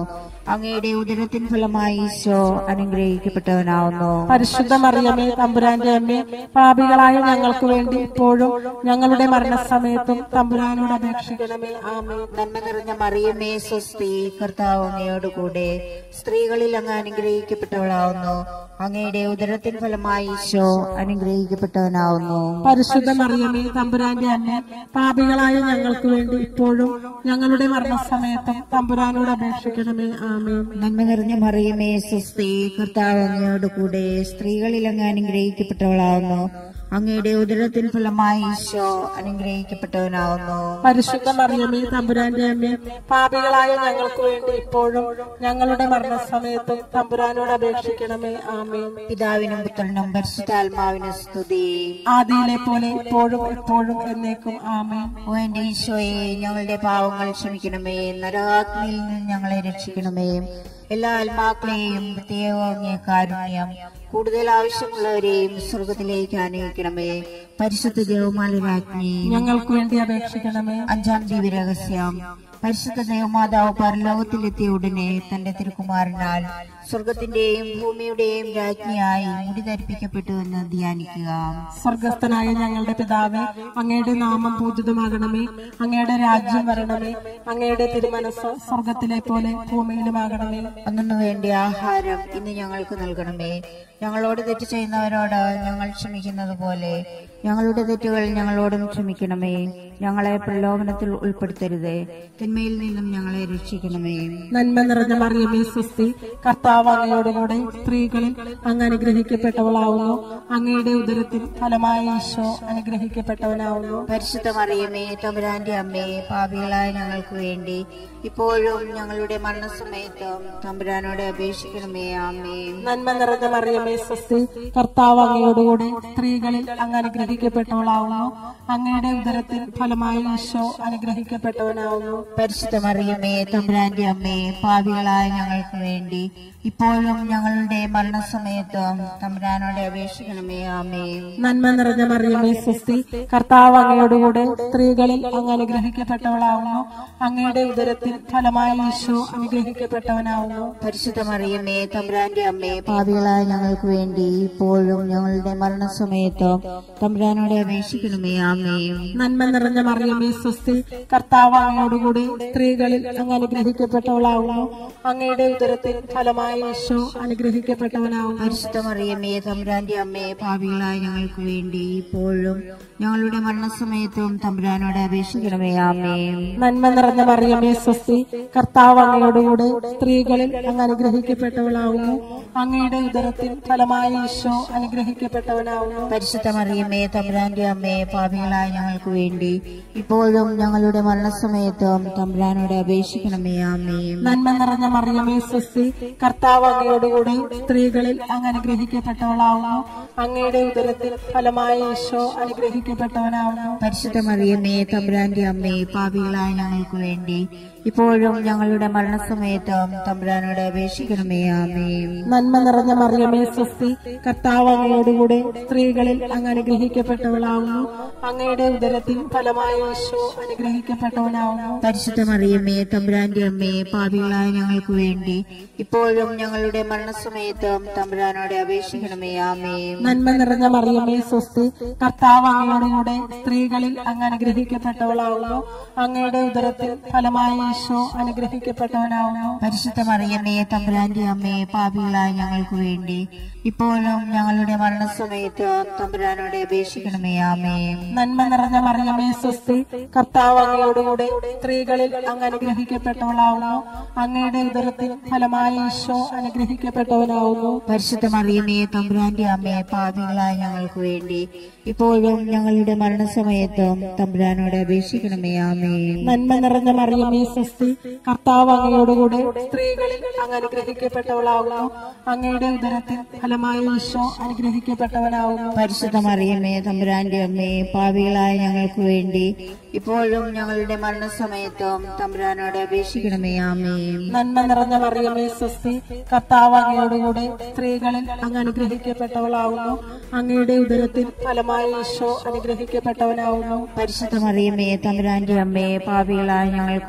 അങ്ങയുടെ ഉദരത്തിൻ ഫലമായി ഈശോ അനുഗ്രഹിക്കപ്പെട്ടവനാവുന്നു. പരിശുദ്ധ മറിയമേ തമ്പുരാന്റെ അമ്മേ, പാപികളായ ഞങ്ങൾക്ക് വേണ്ടി ഇപ്പോഴും ഞങ്ങളുടെ മരണസമയത്തും തമ്പുരാനോട് അപേക്ഷിക്കണമേ. ആമേൻ. നന്മ നിറഞ്ഞ മറിയമേ സ്വസ്തി, കർത്താവ് അങ്ങയോടുകൂടെ സ്ത്രീകളിൽ അങ്ങ് അനുഗ്രഹിക്കപ്പെട്ടവളാവുന്നു. അങ്ങയുടെ ഉദരത്തിൻ ഫലമായി ഈശോ അനുഗ്രഹിക്കപ്പെട്ടവനാവുന്നു. പരിശുദ്ധ മറിയമേ തമ്പുരാന്റെ അമ്മേ, പാപികളായ ഞങ്ങൾക്ക് വേണ്ടി ഇപ്പോഴും ഞങ്ങളുടെ മരണസമയത്തും തമ്പുരാനോട് അപേക്ഷിക്കണമേ. ആമേൻ. നന്മ നിറഞ്ഞ മറിയമേ സ്വസ്തി, കർത്താവ് അങ്ങയോടുകൂടെ സ്ത്രീകളിൽ അങ്ങ് അനുഗ്രഹിക്കപ്പെട്ടവളാവുന്നു. അങ്ങയുടെ ഉദരത്തിൻ ഫലമായി ഈശോ അനുഗ്രഹിക്കപ്പെട്ടവനാവുന്നു. പരിശുദ്ധ മറിയമേ തമ്പുരാന്റെ അമ്മേ, പാപികളായ ഞങ്ങൾക്ക് വേണ്ടി ഇപ്പോഴും ഞങ്ങളുടെ മരണസമയത്തും തമ്പുരാനോട് അപേക്ഷിക്കണമേ. ആമേൻ. പിതാവിനും പുത്രനും പരിശുദ്ധാത്മാവിനും സ്തുതി. ആദിയിലെ പോലെ ഇപ്പോഴും എപ്പോഴും എന്നേക്കും. ആമേൻ. ഓ എന്റെ ഈശോയെ, ഞങ്ങളുടെ പാവങ്ങൾ ക്ഷമിക്കണമേ. നരകാഗ്നിയിൽ നിന്ന് ഞങ്ങളെ രക്ഷിക്കണമേ. എല്ലാ ആത്മാക്കളെയും പ്രത്യേകം അങ്ങേ കാരുണ്യം കൂടുതൽ ആവശ്യമുള്ളവരെയും സ്വർഗത്തിലേക്ക് ആനയിക്കണമേ. പരിശുദ്ധ ജപമാല രാജ്ഞി, ഞങ്ങൾക്ക് വേണ്ടി അപേക്ഷിക്കണമേ. അഞ്ചാം ദിവ്യരഹസ്യം. പരിശുദ്ധ ദേവമാതാവ് പരലോകത്തിലെത്തിയ ഉടനെ തന്റെ തിരുക്കുമാരനാൽ സ്വർഗത്തിന്റെയും ഭൂമിയുടെയും രാജ്ഞിയായി മുടി ധരിപ്പിക്കപ്പെട്ടു എന്ന് ധ്യാനിക്കുക. സ്വർഗസ്ഥനായ ഞങ്ങളുടെ പിതാവേ, അങ്ങയുടെ നാമം പൂജിതമാകണമേ. അങ്ങയുടെ രാജ്യം വരണമേ. അങ്ങയുടെ തിരുമനസ് സ്വർഗത്തിലെ പോലെ ഭൂമിയിലുമാകണമേ. അന്നു വേണ്ടി ആഹാരം ഇന്ന് ഞങ്ങൾക്ക് നൽകണമേ. ഞങ്ങളോട് തെറ്റ് ചെയ്യുന്നവരോട് ഞങ്ങൾ ക്ഷമിക്കുന്നത് പോലെ ഞങ്ങളുടെ തെറ്റുകൾ ഞങ്ങളോടും ക്ഷമിക്കണമേ. ഞങ്ങളെ പ്രലോഭനത്തിൽ ഉൾപ്പെടുത്തരുതേ, തിന്മയിൽ നിന്നും ഞങ്ങളെ രക്ഷിക്കണമേ. നന്മ നിറഞ്ഞ മറിയമേ സ്വസ്തി, കർത്താവ് അങ്ങയോടുകൂടെ സ്ത്രീകളിൽ അങ്ങ് അനുഗ്രഹിക്കപ്പെട്ടവളാവുന്നു. അങ്ങയുടെ ഉദരത്തിൽ ഫലമായ ഈശോ അനുഗ്രഹിക്കപ്പെട്ടവനാവുന്നു. പരിശുദ്ധ മറിയമേ തമ്പുരാന്റെ അമ്മേ, പാപികളായ ഞങ്ങൾക്ക് വേണ്ടി ഇപ്പോഴും ഞങ്ങളുടെ മരണസമയത്തും തമ്പുരാനോട് അപേക്ഷിക്കണമേ. ആമേൻ. നന്മ നിറഞ്ഞ മറിയമേ സ്വസ്തി, കർത്താവ് അങ്ങയോടുകൂടെ സ്ത്രീകളിൽ അങ്ങ് അനുഗ്രഹിക്കപ്പെട്ടവളാവുന്നു. അങ്ങയുടെ ഉദരത്തിൽ ഫലമായ ഈശോ അനുഗ്രഹിക്കപ്പെട്ടവനാവുന്നു. പരിശുദ്ധ മറിയമേ തമ്പുരാന്റെ അമ്മേ, പാപികളായ ഞങ്ങൾക്ക് വേണ്ടി ഇപ്പോഴും ഞങ്ങളുടെ മരണസമയത്തും തമ്പുരാനോട് അപേക്ഷിക്കണമേ. ആമേൻ. നന്മ നിറഞ്ഞ മറിയമേ സ്വസ്തി, കർത്താവ് അങ്ങയോടുകൂടെ സ്ത്രീകളിൽ അങ്ങ് അനുഗ്രഹിക്കപ്പെട്ടവളാവുന്നു. അങ്ങയുടെ ഉദരത്തിൽ ഫലമായ ഈശോ അനുഗ്രഹിക്കപ്പെട്ടവനാവുന്നു. പരിശുദ്ധ മറിയമേ തമ്പുരാന്റെ അമ്മേ, പാപികളായ ഞങ്ങൾക്ക് വേണ്ടി ഇപ്പോഴും ഞങ്ങളുടെ മരണസമയത്തും തമ്പുരാനോട് അപേക്ഷിക്കണമേ. ആമേൻ. നന്മ നിറഞ്ഞ മറിയമേ സ്വസ്തി, കർത്താവ് അങ്ങയോടുകൂടെ സ്ത്രീകളിൽ അങ്ങ് അനുഗ്രഹിക്കപ്പെട്ടവളാവുന്നു. അങ്ങയുടെ ഉദരത്തിൽ ഫലമായ ഈശോ അനുഗ്രഹിക്കപ്പെട്ടവനാവുന്നു. പരിശുദ്ധ മറിയമേ തമ്പുരാന്റെ അമ്മേ, പാപികളായ ഞങ്ങൾക്ക് വേണ്ടി ഇപ്പോഴും ഞങ്ങളുടെ മരണസമയത്തും തമ്പുരാനോട് അപേക്ഷിക്കണമേ. ആമേൻ. നന്മ നിറഞ്ഞ മറിയമേ സ്വസ്തി, കർത്താവ് അങ്ങയോടുകൂടെ സ്ത്രീകളിൽ അങ്ങ് അനുഗ്രഹിക്കപ്പെട്ടവളാവുന്നു. അങ്ങയുടെ ഉദരത്തിൽ ഫലമായ ഈശോ അനുഗ്രഹിക്കപ്പെട്ടവനാവുന്നു. പരിശുദ്ധ മറിയമേ തമ്പുരാന്റെ അമ്മേ, പാപികളായ ഞങ്ങൾക്ക് വേണ്ടി ഇപ്പോഴും ഞങ്ങളുടെ മരണസമയത്തും തമ്പുരാനോട് അപേക്ഷിക്കണമേ. ആമേൻ. നന്മ നിറഞ്ഞ മറിയമേ സ്വസ്തി, കർത്താവ് അങ്ങയോടുകൂടെ സ്ത്രീകളിൽ അങ്ങ് അനുഗ്രഹിക്കപ്പെട്ടവളാവുന്നു. അങ്ങയുടെ ഉദരത്തിൽ ഫലമായ ഈശോ അനുഗ്രഹിക്കപ്പെട്ടവനാവുന്നു. പരിശുദ്ധ മറിയമേ തമ്പുരാന്റെ അമ്മേ, പാപികളായ ഞങ്ങൾക്ക് വേണ്ടി ഇപ്പോഴും ഞങ്ങളുടെ മരണസമയത്തും തമ്പുരാനോട് അപേക്ഷിക്കണമേ. ആമേൻ. നന്മ നിറഞ്ഞ മറിയമേ സ്വസ്തി, കർത്താവ് അങ്ങയോടുകൂടെ സ്ത്രീകളിൽ അങ്ങ് അനുഗ്രഹിക്കപ്പെട്ടവളാവുന്നു. അങ്ങയുടെ ഉദരത്തിൽ ഫലമായ ഈശോ അനുഗ്രഹിക്കപ്പെട്ടവനാവുന്നു. പരിശുദ്ധ മറിയമേ തമ്പുരാന്റെ അമ്മേ, പാപികളായ ഞങ്ങൾക്ക് വേണ്ടി ഇപ്പോഴും ഞങ്ങളുടെ മരണസമയത്തും തമ്പുരാനോട് അപേക്ഷിക്കണമേ. ആമേൻ. നന്മ നിറഞ്ഞ മറിയമേ സ്വസ്തി, കർത്താവ് അങ്ങയോടുകൂടെ സ്ത്രീകളിൽ അങ്ങ് അനുഗ്രഹിക്കപ്പെട്ടവളാവുന്നു. അങ്ങയുടെ ഉദരത്തിൽ ഫലമായ ഈശോ അനുഗ്രഹിക്കപ്പെട്ടവനാവുന്നു. പരിശുദ്ധ മറിയമേ തമ്പുരാന്റെ അമ്മേ, പാപികളായ ഞങ്ങൾക്ക് വേണ്ടി ഇപ്പോഴും ഞങ്ങളുടെ മരണസമയത്തും തമ്പുരാനോട് അപേക്ഷിക്കണമേ. ആമേൻ. നന്മ നിറഞ്ഞ മറിയമേ സ്വസ്തി, കർത്താവ് അങ്ങയോടുകൂടെ സ്ത്രീകളിൽ അങ്ങ് അനുഗ്രഹിക്കപ്പെട്ടവളാവുന്നു. അങ്ങയുടെ ഉദരത്തിൽ ഫലമായ ഈശോ അനുഗ്രഹിക്കപ്പെട്ടവനാവുന്നു. പരിശുദ്ധ മറിയമേ തമ്പുരാന്റെ അമ്മേ, പാപികളായ ഞങ്ങൾക്ക് വേണ്ടി ഇപ്പോഴും ഞങ്ങളുടെ മരണസമയത്തും തമ്പുരാനോട് അപേക്ഷിക്കണമേ. ആമേൻ. നന്മ നിറഞ്ഞ മറിയമേ സ്വസ്തി, കർത്താവ് അങ്ങയോടുകൂടെ സ്ത്രീകളിൽ അങ്ങ് അനുഗ്രഹിക്കപ്പെട്ടവളാവുന്നു. അങ്ങയുടെ ഉദരത്തിൽ ഫലമായ ഈശോ അനുഗ്രഹിക്കപ്പെട്ടവനാവുന്നു. പരിശുദ്ധ മറിയമേ തമ്പുരാന്റെ അമ്മേ, പാപികളായ ഞങ്ങൾക്ക് വേണ്ടി ഇപ്പോഴും ഞങ്ങളുടെ മരണസമയത്തും തമ്പുരാനോട് അപേക്ഷിക്കണമേ. ആമേൻ. നന്മ നിറഞ്ഞ മറിയമേ സ്വസ്തി, കർത്താവ് അങ്ങയോടുകൂടെ സ്ത്രീകളിൽ അങ്ങ് അനുഗ്രഹിക്കപ്പെട്ടവളാവുന്നു. അങ്ങയുടെ ഉദരത്തിൽ ഫലമായ ഈശോ അനുഗ്രഹിക്കപ്പെട്ടവനാവുന്നു. പരിശുദ്ധ മറിയമേ തമ്പുരാന്റെ അമ്മേ, പാപികളായ ഞങ്ങൾക്ക് വേണ്ടി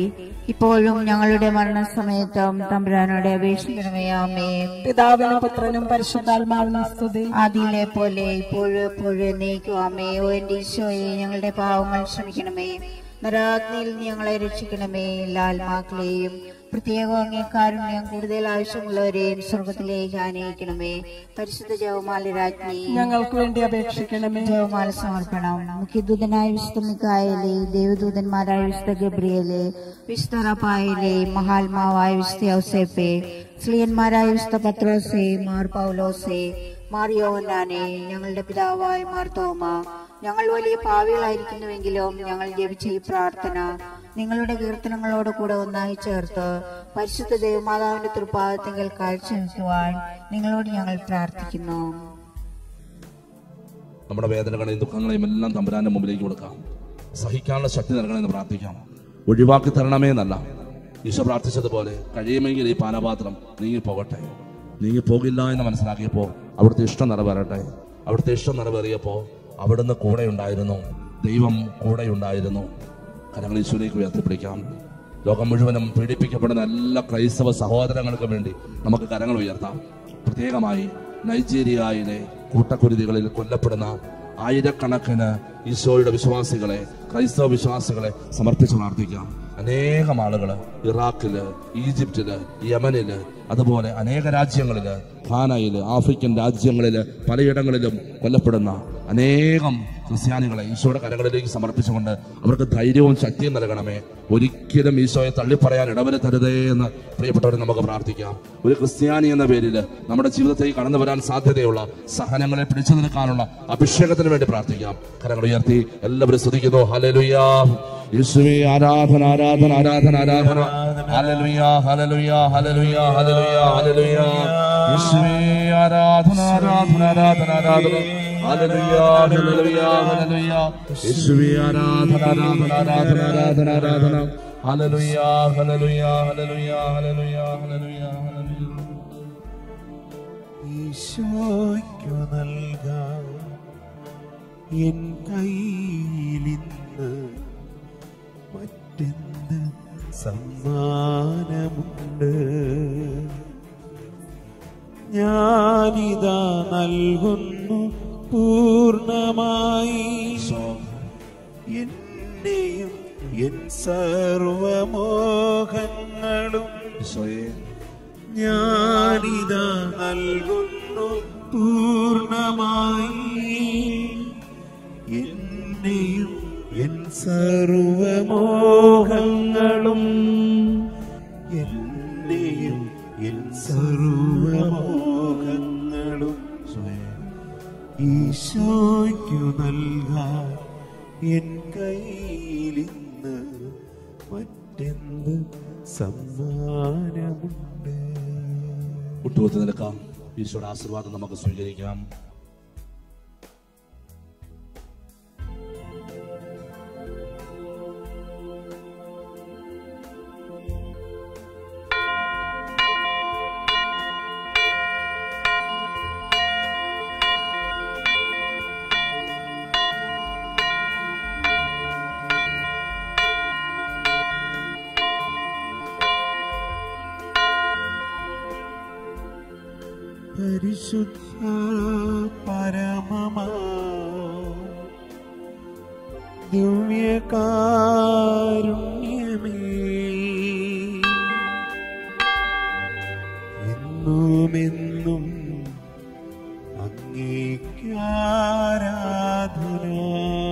ഇപ്പോഴും ഞങ്ങളുടെ മരണസമയത്തും തമ്പുരാനോട് അപേക്ഷിക്കണമേ. ആമേൻ. പിതാവിനും പുത്രനും പരിശുദ്ധാത്മാവിനും സ്തുതി. ആദിയിലെ പോലെ ഇപ്പോഴും എപ്പോഴും എന്നേക്കും ആമേൻ. ഓ എന്റെ ഈശോയെ, ഞങ്ങളുടെ പാവങ്ങൾ ക്ഷമിക്കണമേ. നരാഗ്നിയിൽ ഞങ്ങളെ രക്ഷിക്കണമേ. എല്ലാ ആത്മാക്കളെയും പ്രത്യേകം അങ്ങേ കാരുണ്യം കൂടുതൽ ആവശ്യമുള്ളവരെയും സ്വർഗത്തിലേക്ക് ആനയിക്കണമേ. പരിശുദ്ധ ജപമാല രാജ്ഞി, ഞങ്ങൾക്ക് വേണ്ടി അപേക്ഷിക്കണമേ. ജപമാല സമർപ്പണം. മുഖ്യദൂതനായ വിശുദ്ധ മിഖായേലേ, ദേവദൂതന്മാരായ വിശുദ്ധ ഗബ്രിയേലേ, വിശുദ്ധ റഫായേലേ, മഹാത്മാവായ വിശുദ്ധ ഔസേപ്പേ, സ്ലീഹന്മാരായ വിശുദ്ധ പത്രോസേ, മാർ പൗലോസേ, മാർ യോഹന്നാനേ, ഞങ്ങളുടെ പിതാവായ മാർ തോമ, ഞങ്ങൾ വലിയ പാവികളായിരിക്കുന്നുവെങ്കിലും ഞങ്ങൾ ജപിച്ച ഈ പ്രാർത്ഥന നിങ്ങളുടെ കീർത്തനങ്ങളോട് കൂടെ ഒന്നായി ചേർത്ത് പരിശുദ്ധ ദേവമാതാവിന്റെ തൃപ്പാദത്തിങ്കൽ കാഴ്ചവെക്കുവാൻ നിങ്ങളോട് ഞങ്ങൾ പ്രാർത്ഥിക്കുന്നു. നമ്മുടെ വേദനകളെയും ദുഃഖങ്ങളെയും എല്ലാം തമ്പുരാന്റെ മുമ്പിലേക്ക് കൊടുക്കാം. സഹിക്കാനുള്ള ശക്തി നൽകണമെന്ന് പ്രാർത്ഥിക്കാം. ഒഴിവാക്കി തരണമേ എന്നല്ല, ഈശോ പ്രാർത്ഥിച്ചതുപോലെ കഴിയുമെങ്കിൽ ഈ പാനപാത്രം നീങ്ങിപ്പോകട്ടെ. നീങ്ങിപ്പോകില്ല എന്ന് മനസ്സിലാക്കിയപ്പോൾ അവിടുത്തെ ഇഷ്ടം നിറവേറട്ടെ. അവിടുത്തെ ഇഷ്ടം നിറവേറിയപ്പോൾ അവിടുന്ന് കൂടെ ഉണ്ടായിരുന്നു, ദൈവം കൂടെ ഉണ്ടായിരുന്നു. കരങ്ങൾ ഈശോയിലേക്ക് ഉയർത്തിപ്പിടിക്കാം. ലോകം മുഴുവനും പീഡിപ്പിക്കപ്പെടുന്ന എല്ലാ ക്രൈസ്തവ സഹോദരങ്ങൾക്കും വേണ്ടി നമുക്ക് കരങ്ങൾ ഉയർത്താം. പ്രത്യേകമായി നൈജീരിയയിലെ കൂട്ടക്കുരുതികളിൽ കൊല്ലപ്പെടുന്ന ആയിരക്കണക്കിന് ഈശോയുടെ വിശ്വാസികളെ, ക്രൈസ്തവ വിശ്വാസികളെ സമർപ്പിച്ച് പ്രാർത്ഥിക്കാം. അനേകം ആളുകൾ ഇറാഖില്, ഈജിപ്തില്, യമനില്, അതുപോലെ അനേക രാജ്യങ്ങളില്, ഖാനയില്, ആഫ്രിക്കൻ രാജ്യങ്ങളില് പലയിടങ്ങളിലും കൊല്ലപ്പെടുന്ന അനേകം ക്രിസ്ത്യാനികളെ ഈശോയുടെ കരങ്ങളിലേക്ക് സമർപ്പിച്ചുകൊണ്ട് അവർക്ക് ധൈര്യവും ശക്തിയും നൽകണമേ. ഒരിക്കലും ഈശോയെ തള്ളിപ്പറയാൻ ഇടവരുത്തരുതേ എന്ന് പ്രിയപ്പെട്ടവരെ നമുക്ക് പ്രാർത്ഥിക്കാം. ഒരു ക്രിസ്ത്യാനി എന്ന പേരിൽ നമ്മുടെ ജീവിതത്തേക്ക് കടന്നു വരാൻ സാധ്യതയുള്ള സഹനങ്ങളെ പിടിച്ചു നിൽക്കാനുള്ള അഭിഷേകത്തിന് വേണ്ടി പ്രാർത്ഥിക്കാം. കരങ്ങൾ ഉയർത്തി എല്ലാവരും സ്തുതിക്കുന്നു. ഹല്ലേലൂയാ, യേശുവേ ആരാധന, ആരാധന, ആരാധന, ആരാധന. ഹല്ലേലൂയാ, ഹല്ലേലൂയാ, ഹല്ലേലൂയാ, ഹല്ലേലൂയാ, ഹല്ലേലൂയാ. യേശുവേ ആരാധന, ആരാധന, ആരാധന, ആരാധന. ഹല്ലേലൂയാ, ഹല്ലേലൂയാ, ഹല്ലേലൂയാ. യേശുവേ ആരാധന, ആരാധന, ആരാധന, ആരാധന, ആരാധന. ഹല്ലേലൂയാ, ഹല്ലേലൂയാ, ഹല്ലേലൂയാ, ഹല്ലേലൂയാ, ഹല്ലേലൂയാ, ഹല്ലേലൂയാ. ഈശോയ്ക്കു നൽകാൻ എൻ കയ്യിലിന്ന് മറ്റെന്ത് സമ്മാനമുണ്ട്? ഞാനിതാ നൽകുന്നു പൂർണ്ണമായി എന്നെയും എൻ സർവമോഹങ്ങളും. ഞാനിതാ നൽകുന്നു പൂർണ്ണമായി എന്നെയും എൻ സർവമോഹങ്ങളും. എന്നെയും എൻ സർവമോഹങ്ങളും ഈശോയ്ക്കു നൽകാൻ എൻ കയ്യിലിന്ന് മറ്റെന്ത് സമ്മാനമുണ്ട്? മുട്ടുകുത്തി നിൽക്കാം. ഈശോയുടെ ആശീർവാദം നമുക്ക് സ്വീകരിക്കാം. പരിശുദ്ധ പരമമാ ദിവ്യകാരുണ്യമേ, എന്നുമെന്നും അങ്ങേക്ക് ആരാധന.